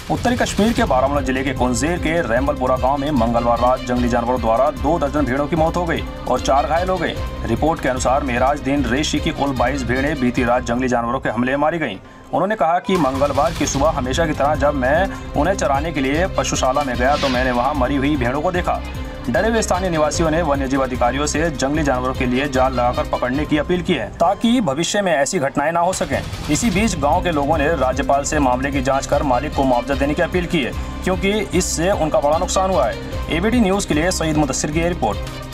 उत्तरी कश्मीर के बारामूला जिले के कुंजेर के रैमबलपुरा गांव में मंगलवार रात जंगली जानवरों द्वारा 2 दर्जन भेड़ों की मौत हो गई और 4 घायल हो गए। रिपोर्ट के अनुसार मेराज दिन रेशी की कुल 22 भेड़ें बीती रात जंगली जानवरों के हमले में मारी गईं। उन्होंने कहा कि मंगलवार की सुबह हमेशा की तरह जब मैं उन्हें चराने के लिए पशुशाला में गया तो मैंने वहां मरी हुई भेड़ों को देखा। डरे हुए स्थानीय निवासियों ने वन्यजीव अधिकारियों से जंगली जानवरों के लिए जाल लगाकर पकड़ने की अपील की है ताकि भविष्य में ऐसी घटनाएं ना हो सकें। इसी बीच गांव के लोगों ने राज्यपाल से मामले की जांच कर मालिक को मुआवजा देने की अपील की है क्योंकि इससे उनका बड़ा नुकसान हुआ है। एबीटी न्यूज़ के लिए सईद मुदस्सिर की रिपोर्ट।